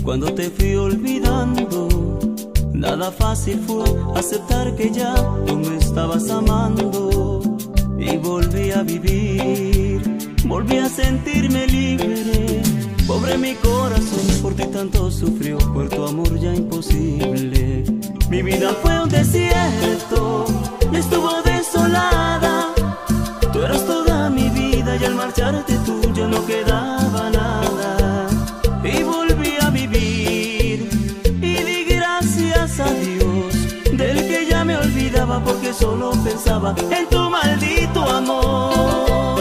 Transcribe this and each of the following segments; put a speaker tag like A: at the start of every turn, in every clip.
A: Cuando te fui olvidando, nada fácil fue aceptar que ya tú me estabas amando. Y volví a vivir, volví a sentirme libre. Pobre mi corazón, por ti tanto sufrió, por tu amor ya imposible. Mi vida fue un desierto y estuvo desolada. Tú eras toda mi vida y al marcharte tú ya no quedaba nada. Y volví a vivir y di gracias a Dios, del que ya me olvidaba porque solo pensaba en tu maldito amor.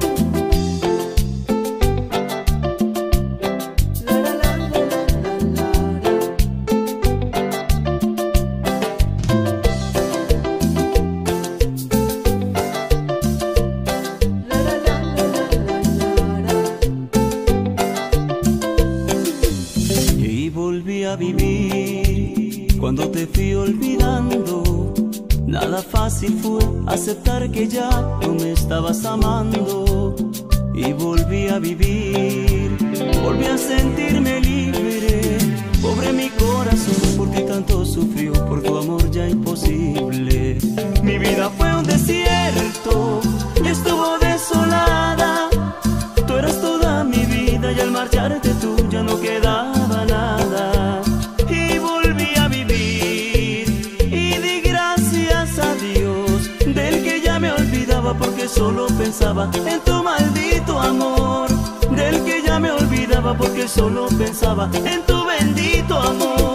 A: Volví a vivir cuando te fui olvidando. Nada fácil fue aceptar que ya no me estabas amando. Y volví a vivir, volví a sentirme libre. Pobre mi corazón, por ti tanto sufrió, por tu amor ya imposible. Mi vida fue un desierto y estuvo desolada. Tú eras toda mi vida y al marcharte tú ya no quedaba nada. Y volví a vivir y di gracias a Dios, del que ya me olvidaba porque solo pensaba en tu maldito amor. Del que ya me olvidaba porque solo pensaba en tu bendito amor.